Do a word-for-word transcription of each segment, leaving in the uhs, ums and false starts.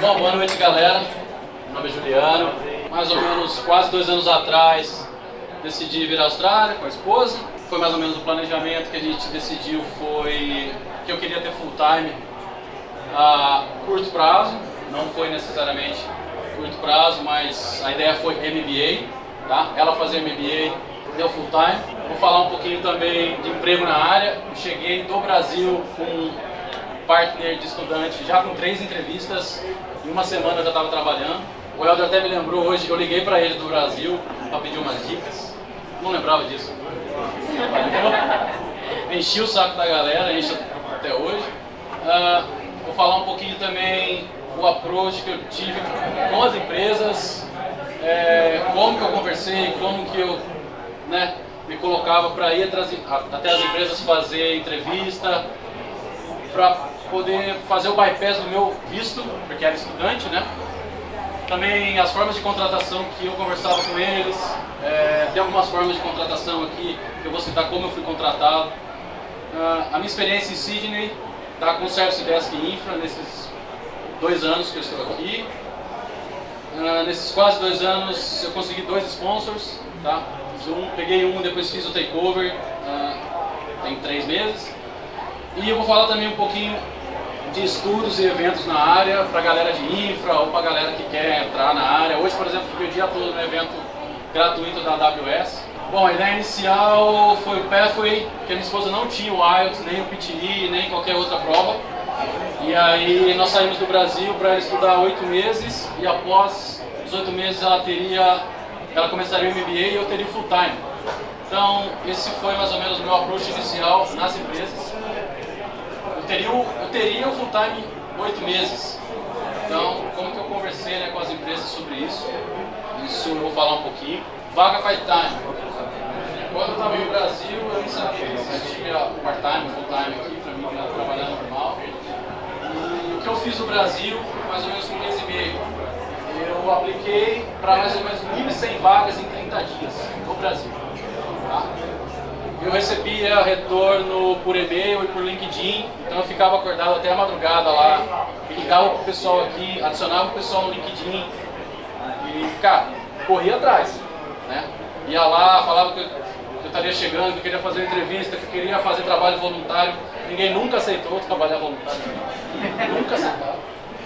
Bom, boa noite, galera. Meu nome é Juliano. Mais ou menos quase dois anos atrás decidi vir à Austrália com a esposa. Foi mais ou menos o planejamento que a gente decidiu, foi que eu queria ter full time a curto prazo. Não foi necessariamente curto prazo, mas a ideia foi M B A, tá? Ela fazia M B A, deu full time. Vou falar um pouquinho também de emprego na área. Eu cheguei do Brasil com partner de estudante, já com três entrevistas, em uma semana eu já estava trabalhando. O Helder até me lembrou hoje, eu liguei para ele do Brasil para pedir umas dicas, não lembrava disso. Enchi o saco da galera, enche até hoje. Uh, vou falar um pouquinho também o approach que eu tive com as empresas, é, como que eu conversei, como que eu né, me colocava para ir até as empresas fazer entrevista, para poder fazer o bypass do meu visto, porque era estudante, né? Também as formas de contratação que eu conversava com eles, é, tem algumas formas de contratação aqui, que eu vou citar como eu fui contratado. Uh, a minha experiência em Sydney, tá, com o Service Desk Infra, nesses dois anos que eu estou aqui. Uh, nesses quase dois anos eu consegui dois sponsors, tá? Fiz um, peguei um, depois fiz o takeover, uh, tem três meses. E eu vou falar também um pouquinho de estudos e eventos na área, para a galera de infra ou para a galera que quer entrar na área. Hoje, por exemplo, fiquei o dia todo no evento gratuito da A W S. Bom, a ideia inicial foi o Pathway, que a minha esposa não tinha o I E L T S, nem o P T E, nem qualquer outra prova. E aí nós saímos do Brasil para ela estudar oito meses e após os oito meses ela teria, ela começaria o M B A e eu teria o full time. Então, esse foi mais ou menos o meu approach inicial nas empresas. Eu teria, eu teria o full time oito meses. Então, como que eu conversei né, com as empresas sobre isso? Isso eu vou falar um pouquinho. Vaga part-time. Quando eu estava no Brasil, eu nem sabia que existia part-time, full-time aqui, para mim trabalhar normal. E o que eu fiz no Brasil, mais ou menos um mês e meio, eu apliquei para mais ou menos mil e cem vagas em trinta dias no Brasil. Tá? Eu recebia retorno por e-mail e por LinkedIn, então eu ficava acordado até a madrugada lá, ligava pro pessoal aqui, adicionava o pessoal no LinkedIn e, cara, corria atrás, né? Ia lá, falava que eu estaria chegando, que eu queria fazer entrevista, que eu queria fazer trabalho voluntário. Ninguém nunca aceitou trabalhar voluntário, nunca aceitava.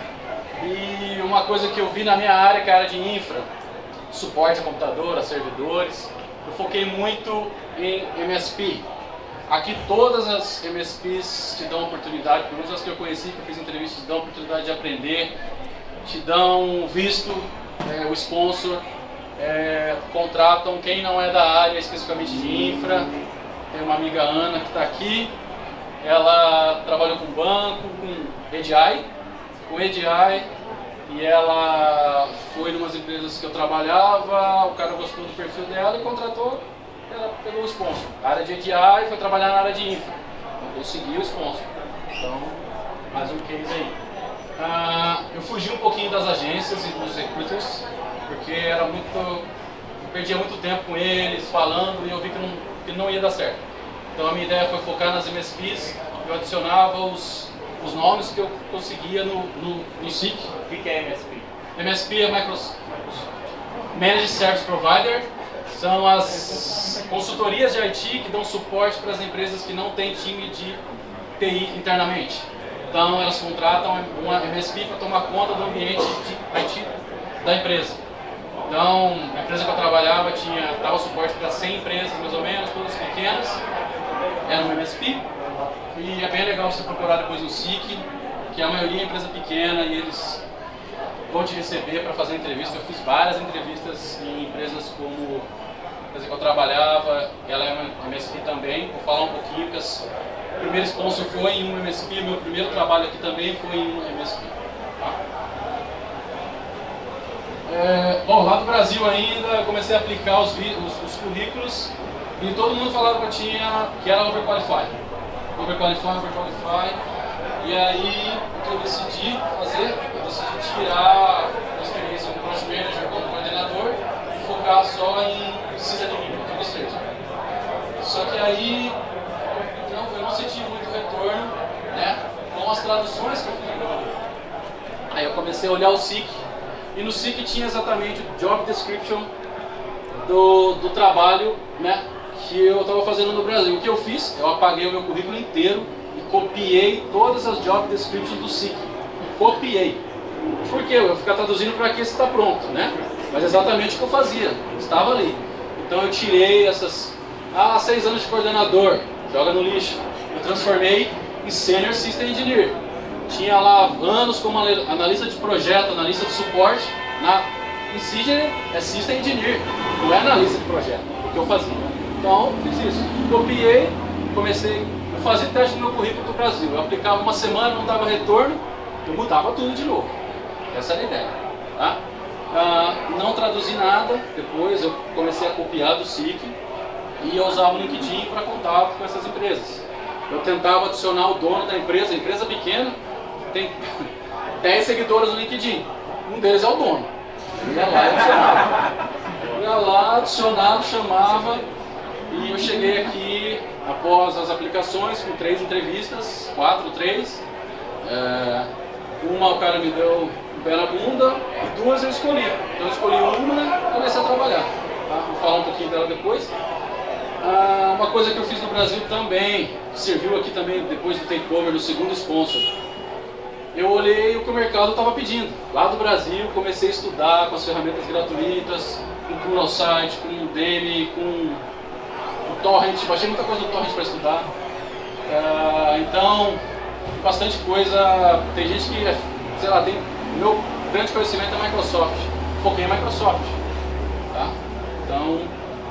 E uma coisa que eu vi na minha área, que é a área de infra, suporte a computador, a servidores, eu foquei muito em M S P. Aqui todas as M S Ps te dão oportunidade, pelo menos as que eu conheci, que eu fiz entrevistas, te dão oportunidade de aprender, te dão visto, é, o sponsor, é, contratam quem não é da área especificamente de infra. Tem uma amiga Ana que está aqui, ela trabalhou com banco, com E D I, com E D I, e ela foi em umas empresas que eu trabalhava, o cara gostou do perfil dela e contratou, ela pegou o sponsor. A área de E D I foi trabalhar na área de infra, então conseguiu o sponsor. Então, mais um case aí. Ah, eu fugi um pouquinho das agências e dos recruiters, porque era muito, eu perdia muito tempo com eles, falando, e eu vi que não, que não ia dar certo. Então a minha ideia foi focar nas M S Ps, eu adicionava os os nomes que eu conseguia no, no, no S I C. O que é M S P? M S P é Microsoft Managed Service Provider, são as consultorias de I T que dão suporte para as empresas que não têm time de T I internamente. Então elas contratam uma M S P para tomar conta do ambiente de I T da empresa. Então a empresa que eu trabalhava tinha, dava suporte para cem empresas mais ou menos, todas pequenas, era um M S P. E é bem legal você procurar depois no S I C, que a maioria é empresa pequena e eles vão te receber para fazer entrevista. Eu fiz várias entrevistas em empresas como a empresa que eu trabalhava, ela é uma M S P também. Vou falar um pouquinho, que o primeiro sponsor foi em um M S P, meu primeiro trabalho aqui também foi em um M S P. Tá? É, bom, lá do Brasil ainda, eu comecei a aplicar os, os, os currículos e todo mundo falava que eu tinha, que era overqualified. Overqualify, overqualify, e aí o que eu decidi fazer, eu decidi tirar a experiência como project manager, como coordenador e focar só em sysadmin, que eu gostei. Só que aí não, eu não senti muito retorno, né, com as traduções que eu fiz. Aí eu comecei a olhar o S I C, e no S I C tinha exatamente o job description do, do trabalho, né, que eu estava fazendo no Brasil. O que eu fiz? Eu apaguei o meu currículo inteiro e copiei todas as job descriptions do S I C. Copiei. Por quê? Eu vou ficar traduzindo para que está pronto, né? Mas exatamente o que eu fazia, estava ali. Então eu tirei essas... Ah, seis anos de coordenador, joga no lixo. Eu transformei em Senior System Engineer. Tinha lá anos como analista de projeto, analista de suporte. Na Insigne é System Engineer, não é analista de projeto, o que eu fazia. Então, fiz isso. Copiei, comecei a fazer teste no meu currículo do Brasil. Eu aplicava uma semana, não dava retorno, eu mudava tudo de novo. Essa era a ideia. Tá? Ah, não traduzi nada, depois eu comecei a copiar do S I C e eu usava o LinkedIn para contato com essas empresas. Eu tentava adicionar o dono da empresa, a empresa pequena, tem dez seguidores no LinkedIn, um deles é o dono. Eu ia lá e adicionava. Eu ia lá, adicionava, chamava, e eu cheguei aqui após as aplicações com três entrevistas, quatro, três. É, uma o cara me deu um pé na bunda e duas eu escolhi. Então eu escolhi uma e comecei a trabalhar. Tá? Vou falar um pouquinho dela depois. Ah, uma coisa que eu fiz no Brasil também, que serviu aqui também depois do takeover, no segundo sponsor. Eu olhei o que o mercado estava pedindo. Lá do Brasil, comecei a estudar com as ferramentas gratuitas, com o Pluralsight, com o Udemy, com o Torrent. Baixei muita coisa do Torrent para estudar. Ah, então, bastante coisa. Tem gente que, sei lá, tem... O meu grande conhecimento é Microsoft. Foquei em Microsoft. Tá? Então,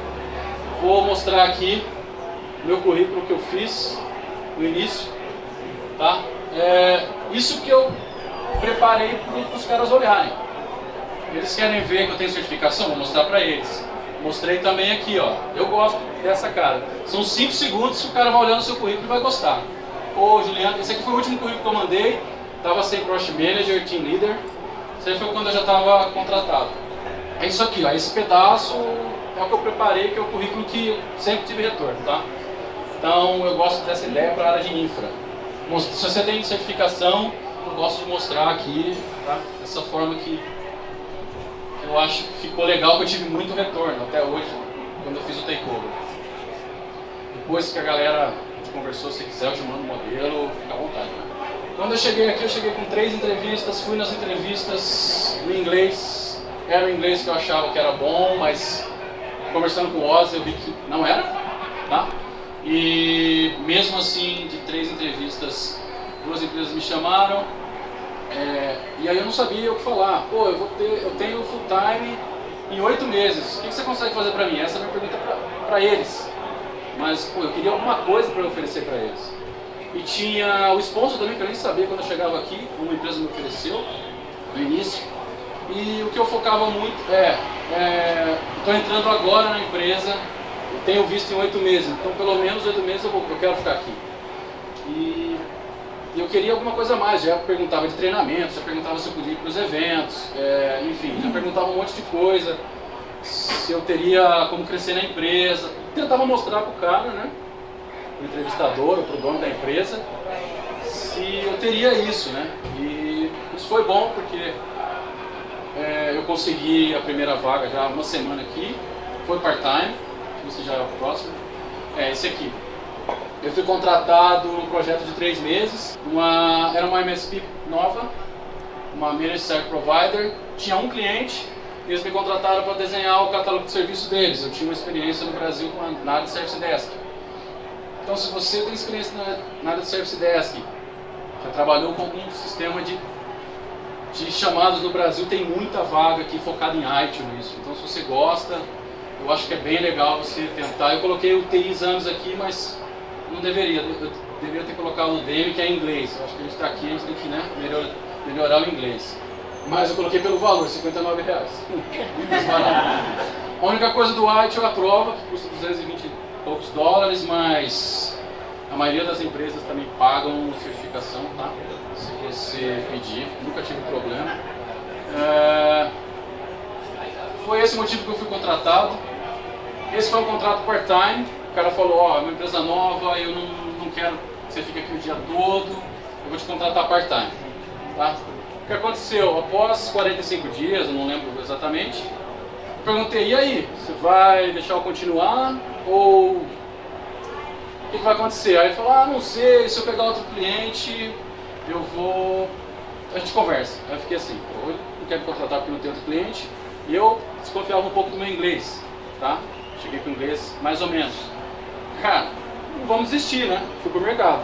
vou mostrar aqui o meu currículo que eu fiz no início. Tá? É, isso que eu preparei para os caras olharem. Eles querem ver que eu tenho certificação, vou mostrar para eles. Mostrei também aqui, ó. Eu gosto dessa cara. São cinco segundos que o cara vai olhando o seu currículo e vai gostar. Ô, Juliano, esse aqui foi o último currículo que eu mandei. Tava sem Project Manager, Team Leader. Isso aí foi quando eu já estava contratado. É isso aqui, ó. Esse pedaço é o que eu preparei, que é o currículo que eu sempre tive retorno, tá? Então eu gosto dessa ideia para a área de infra. Se você tem certificação, eu gosto de mostrar aqui, tá? Dessa forma que eu acho que ficou legal, que eu tive muito retorno até hoje, quando eu fiz o takeover. Depois que a galera conversou, se quiser eu te mando o modelo, fica à vontade. Né? Quando eu cheguei aqui, eu cheguei com três entrevistas, fui nas entrevistas no inglês. Era o inglês que eu achava que era bom, mas conversando com o Oz eu vi que não era, tá? E mesmo assim, de três entrevistas, duas empresas me chamaram, é, e aí eu não sabia o que falar. Pô, eu, vou ter, eu tenho full time em oito meses, o que, que você consegue fazer pra mim? Essa é a minha pergunta pra, pra eles. Mas, pô, eu queria alguma coisa para oferecer para eles. E tinha o sponsor também, que eu nem sabia quando eu chegava aqui, uma empresa me ofereceu, no início. E o que eu focava muito é, estou é, entrando agora na empresa, tenho visto em oito meses, então pelo menos oito meses eu, vou, eu quero ficar aqui. E eu queria alguma coisa a mais, já perguntava de treinamento, já perguntava se eu podia ir para os eventos, é, enfim, já perguntava um monte de coisa, se eu teria como crescer na empresa. Tentava mostrar para o cara, né, para o entrevistador ou para o dono da empresa, se eu teria isso, né, e isso foi bom porque é, eu consegui a primeira vaga já uma semana aqui, foi part-time, você já é o próximo, é esse aqui. Eu fui contratado num projeto de três meses, uma, era uma M S P nova, uma Managed Service Provider, tinha um cliente, e eles me contrataram para desenhar o catálogo de serviço deles. Eu tinha uma experiência no Brasil na área de Service Desk. Então, se você tem experiência na área de Service Desk, já trabalhou com algum sistema de, de chamadas no Brasil, tem muita vaga aqui focada em I T nisso. Então, se você gosta, eu acho que é bem legal você tentar. Eu coloquei o T I exames aqui, mas não deveria. Eu deveria ter colocado o D M, que é em inglês. Eu acho que a gente está aqui, a gente tem que, né, melhorar, melhorar o inglês. Mas eu coloquei pelo valor, cinquenta e nove reais. Muito mais barato. A única coisa do I T é a prova, que custa duzentos e vinte e poucos dólares, mas a maioria das empresas também pagam certificação, tá? Se você pedir, nunca tive problema. É... Foi esse o motivo que eu fui contratado. Esse foi um contrato part-time. O cara falou, ó, oh, é uma empresa nova, eu não, não quero que você fique aqui o dia todo, eu vou te contratar part-time, tá? O que aconteceu? Após quarenta e cinco dias, eu não lembro exatamente, eu perguntei, e aí, você vai deixar eu continuar ou o que, que vai acontecer? Aí ele falou, ah, não sei, se eu pegar outro cliente, eu vou... a gente conversa. Aí eu fiquei assim, eu não quero me contratar porque não tem outro cliente, e eu desconfiava um pouco do meu inglês, tá? Cheguei com o inglês mais ou menos. Cara, não vamos desistir, né? Fui pro mercado.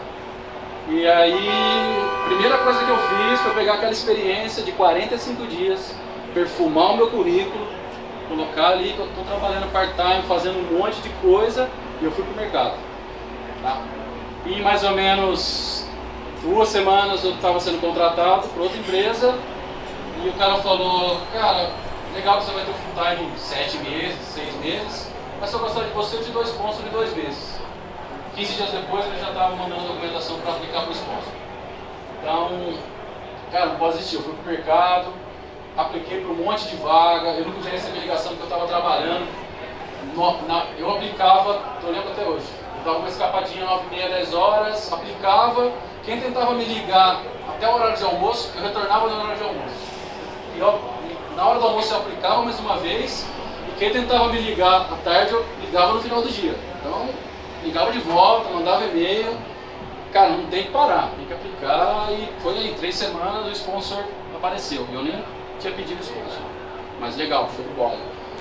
E aí, a primeira coisa que eu fiz foi pegar aquela experiência de quarenta e cinco dias, perfumar o meu currículo, colocar ali que eu estou trabalhando part-time, fazendo um monte de coisa, e eu fui pro mercado. Tá? E mais ou menos duas semanas eu estava sendo contratado por outra empresa, e o cara falou, cara, legal que você vai ter um full-time em sete meses, seis meses, mas se eu gostar de você, eu te dou sponsor de dois meses. quinze dias depois ele já estava mandando documentação para aplicar para o sponsor. Então, cara, não posso desistir. Eu fui para o mercado, apliquei para um monte de vaga, eu não podia receber ligação porque eu estava trabalhando. No, na, eu aplicava, eu lembro até hoje, eu dava uma escapadinha nove e meia, dez horas, aplicava, quem tentava me ligar até o horário de almoço, eu retornava no horário de almoço. E eu, na hora do almoço eu aplicava mais uma vez, e quem tentava me ligar à tarde, eu ligava no final do dia. Então, ligava de volta, mandava e-mail, cara, não tem que parar, tem que aplicar, e foi aí, três semanas o sponsor apareceu, eu nem tinha pedido sponsor, mas legal, show de bola.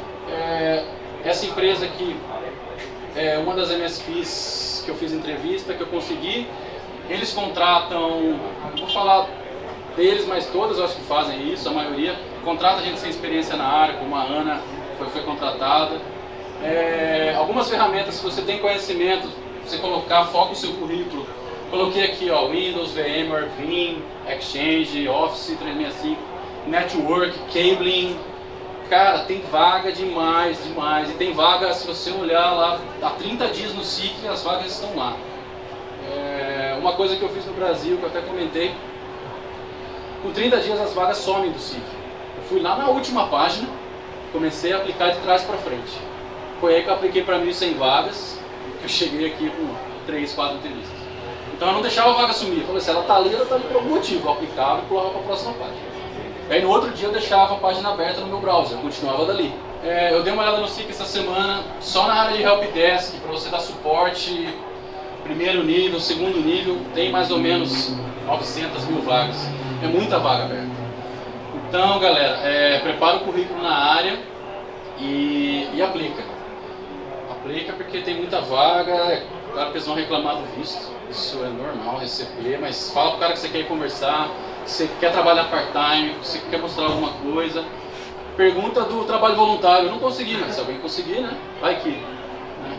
É, essa empresa aqui é uma das M S Ps que eu fiz entrevista, que eu consegui, eles contratam, vou falar deles, mas todas eu acho que fazem isso, a maioria, contrata gente sem experiência na área, como a Ana foi, foi contratada. É, algumas ferramentas, se você tem conhecimento, você colocar, foca o seu currículo. Coloquei aqui, ó, Windows, VMware, Vim, Exchange, Office trezentos e sessenta e cinco, Network, Cabling. Cara, tem vaga demais, demais. E tem vaga, se você olhar lá, há trinta dias no S I C, as vagas estão lá. É, uma coisa que eu fiz no Brasil, que eu até comentei, com trinta dias as vagas somem do S I C. Eu fui lá na última página, comecei a aplicar de trás para frente. Foi aí que eu apliquei para mil e cem vagas, que eu cheguei aqui com três, quatro entrevistas. Então eu não deixava a vaga sumir, eu falei, se ela está ali, ela está ali por algum motivo. Eu aplicava e pulava para a próxima página. Aí no outro dia eu deixava a página aberta no meu browser, eu continuava dali. É, eu dei uma olhada no S I C essa semana, só na área de Helpdesk, para você dar suporte, primeiro nível, segundo nível, tem mais ou menos novecentas mil vagas. É muita vaga aberta. Então galera, é, prepara o currículo na área e, e aplica. Aplica porque tem muita vaga, é claro que eles vão reclamar do visto, isso é normal receber, mas fala pro cara que você quer ir conversar, que você quer trabalhar part-time, que você quer mostrar alguma coisa. Pergunta do trabalho voluntário, eu não consegui, mas se alguém conseguir, né, vai que. Né?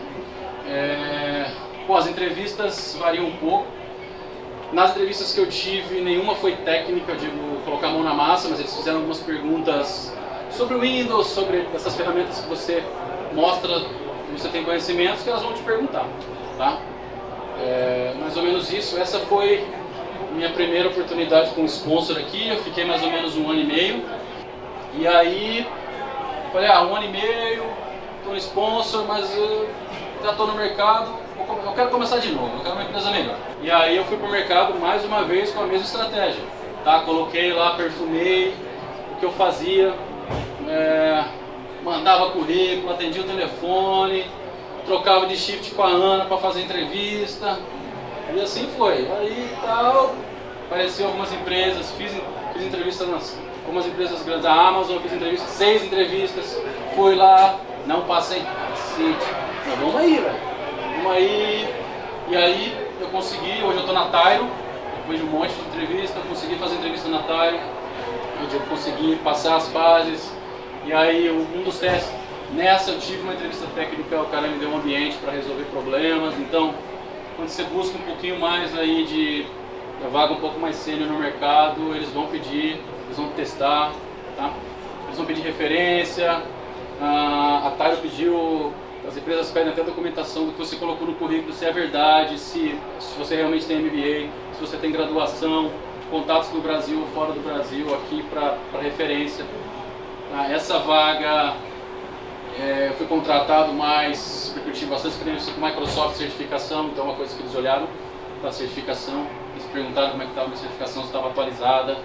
É, pô, as entrevistas variam um pouco. Nas entrevistas que eu tive, nenhuma foi técnica, eu digo, colocar a mão na massa, mas eles fizeram algumas perguntas sobre o Windows, sobre essas ferramentas que você mostra, que você tem conhecimentos, que elas vão te perguntar, tá? É, mais ou menos isso. Essa foi minha primeira oportunidade com o sponsor aqui, eu fiquei mais ou menos um ano e meio. E aí, falei, ah, um ano e meio, estou no sponsor, mas eu já estou no mercado, eu quero começar de novo, eu quero uma empresa melhor. E aí eu fui para o mercado mais uma vez com a mesma estratégia, tá? Coloquei lá, perfumei o que eu fazia, é, mandava currículo, atendia o telefone, trocava de shift com a Ana para fazer entrevista, e assim foi. Aí tal, apareceu algumas empresas, fiz, fiz entrevista nas algumas empresas grandes, da Amazon, fiz entrevista, seis entrevistas, fui lá, não passei, cacete, mas vamos aí, velho, vamos aí, e aí eu consegui, hoje eu estou na Tyro, depois de um monte de entrevista, eu consegui fazer entrevista na Tyro, onde eu consegui passar as fases, e aí um dos testes, nessa eu tive uma entrevista técnica, o cara me deu um ambiente para resolver problemas, então quando você busca um pouquinho mais aí de a vaga um pouco mais sênior no mercado, eles vão pedir, eles vão testar, tá? Eles vão pedir referência, a Tyro pediu, as empresas pedem até documentação do que você colocou no currículo, se é verdade, se, se você realmente tem M B A, se você tem graduação, contatos no Brasil ou fora do Brasil aqui para referência. Tá? Essa vaga, é, eu fui contratado mais, porque eu tive bastante experiência com Microsoft certificação, então é uma coisa que eles olharam para a certificação, eles perguntaram como é que estava a minha certificação, se estava atualizada.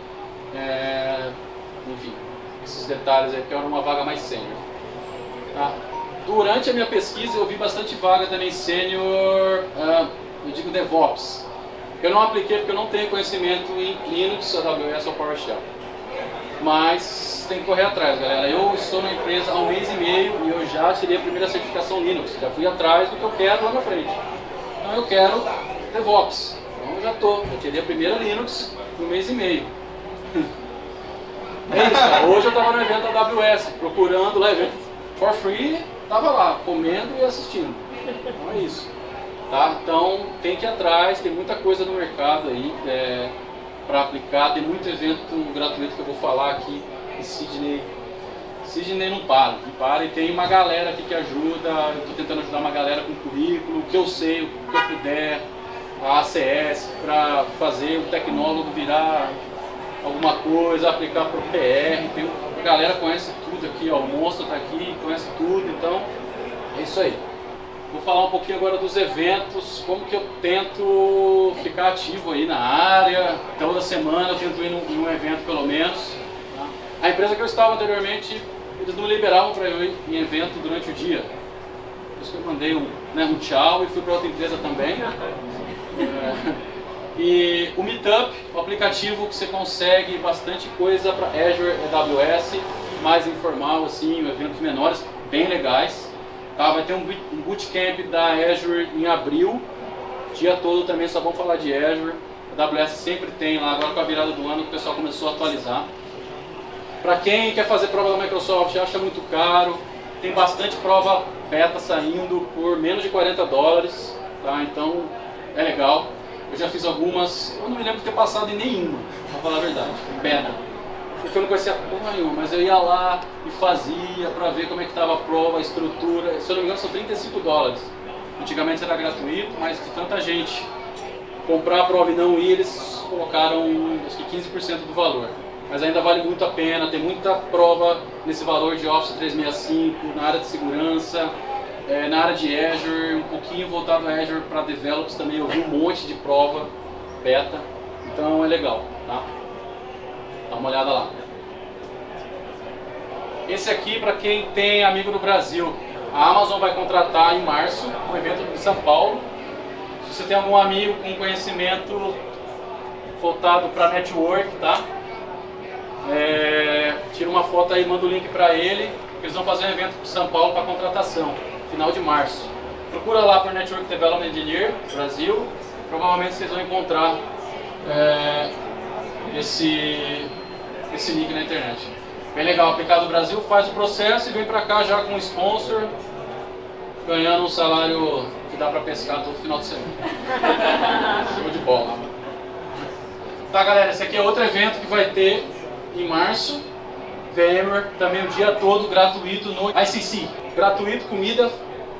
É, enfim, esses detalhes aí, porque era uma vaga mais sênior. Tá? Durante a minha pesquisa eu vi bastante vaga também sênior, uh, eu digo DevOps. Eu não apliquei porque eu não tenho conhecimento em Linux, A W S ou PowerShell. Mas tem que correr atrás, galera. Eu estou na empresa há um mês e meio e eu já tirei a primeira certificação Linux. Já fui atrás do que eu quero lá na frente. Então eu quero DevOps. Então eu já estou. Eu tirei a primeira Linux em um mês e meio. É isso, cara. Hoje eu estava no evento da A W S, procurando lá evento for free, estava lá, comendo e assistindo. Então é isso. Tá? Então tem que ir atrás, tem muita coisa no mercado aí é, para aplicar, tem muito evento gratuito que eu vou falar aqui em Sydney. Sydney não para, não para, e tem uma galera aqui que ajuda, eu estou tentando ajudar uma galera com currículo, o que eu sei, o que eu puder, a A C S, para fazer o tecnólogo virar alguma coisa, aplicar para o P R, tem, a galera conhece tudo aqui, ó, o Monstro está aqui, conhece tudo, então é isso aí. Vou falar um pouquinho agora dos eventos, como que eu tento ficar ativo aí na área. Toda semana eu tento ir num, num evento pelo menos. Tá? A empresa que eu estava anteriormente, eles não liberavam para eu ir em evento durante o dia. Por isso que eu mandei um, né, um tchau e fui para outra empresa também. É, e o Meetup, o aplicativo que você consegue bastante coisa para Azure e A W S, mais informal assim, eventos menores, bem legais. Tá, vai ter um bootcamp da Azure em abril, dia todo também só vamos falar de Azure. A W S sempre tem lá, agora com a virada do ano o pessoal começou a atualizar. Para quem quer fazer prova da Microsoft, acha muito caro, tem bastante prova beta saindo por menos de quarenta dólares, tá? Então é legal. Eu já fiz algumas, eu não me lembro de ter passado em nenhuma, pra falar a verdade, beta. Porque eu não conhecia porra nenhuma, mas eu ia lá e fazia para ver como é que estava a prova, a estrutura. Se eu não me engano são trinta e cinco dólares. Antigamente era gratuito, mas de tanta gente comprar a prova e não ir, eles colocaram acho que quinze por cento do valor. Mas ainda vale muito a pena, tem muita prova nesse valor de Office trezentos e sessenta e cinco, na área de segurança, é, na área de Azure, um pouquinho voltado a Azure para developers também, eu vi um monte de prova beta, então é legal, tá? Dá uma olhada lá. Esse aqui para quem tem amigo no Brasil. A Amazon vai contratar em março um evento em São Paulo. Se você tem algum amigo com conhecimento voltado para network, tá? É, tira uma foto aí, manda o link para ele. Eles vão fazer um evento em São Paulo para contratação, final de março. Procura lá por Network Development Engineer Brasil. Provavelmente vocês vão encontrar é, esse esse link na internet. Bem legal, aplicado no Brasil, faz o processo e vem pra cá já com um sponsor, ganhando um salário que dá pra pescar todo final de semana. Show de bola. Tá, galera, esse aqui é outro evento que vai ter em março. VMware, também o dia todo gratuito no I C C. Gratuito, comida.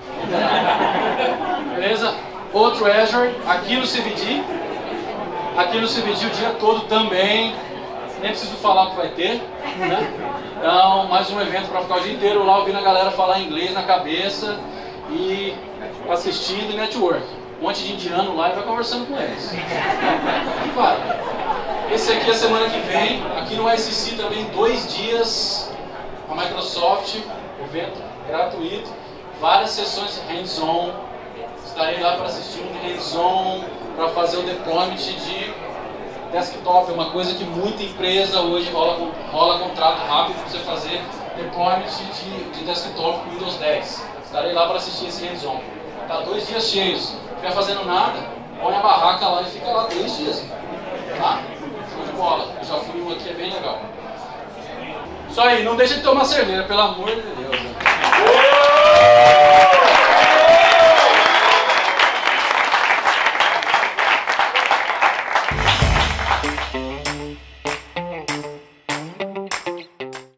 Beleza? Outro Azure, aqui no C V D. Aqui no C V D o dia todo também. Nem preciso falar o que vai ter, né? Então, mais um evento para ficar o dia inteiro lá ouvindo a galera falar inglês na cabeça e assistindo network. Um monte de indiano lá e vai conversando com eles. E vai. Esse aqui é a semana que vem, aqui no I C C também, dois dias, a Microsoft, evento gratuito, várias sessões hands-on. Estarei lá para assistir um hands-on, para fazer o deployment de desktop, é uma coisa que muita empresa hoje rola, rola contrato rápido para você fazer deployment de, de desktop com Windows dez. Estarei lá para assistir esse hands-on. Tá dois dias cheios. Se não estiver fazendo nada, põe a barraca lá e fica lá dois dias. Tá? Show de bola. Eu já fui um aqui, é bem legal. Isso aí, não deixa de tomar cerveja, pelo amor de Deus.